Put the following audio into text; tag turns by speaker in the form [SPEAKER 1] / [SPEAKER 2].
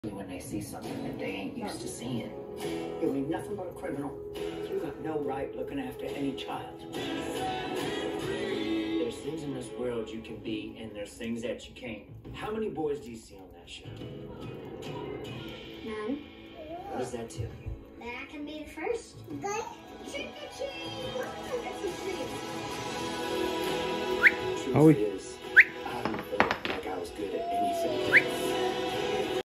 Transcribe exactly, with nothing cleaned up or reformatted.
[SPEAKER 1] When they see something that they ain't used to seeing.
[SPEAKER 2] You ain't nothing but a criminal. You got no right looking after any child.
[SPEAKER 1] There's things in this world you can be, and there's things that you can't. How many boys do you see on that show?
[SPEAKER 3] None.
[SPEAKER 1] What does that tell you?
[SPEAKER 3] That I can be the first. Good. Trick or treat. That's a treat.
[SPEAKER 4] Maui.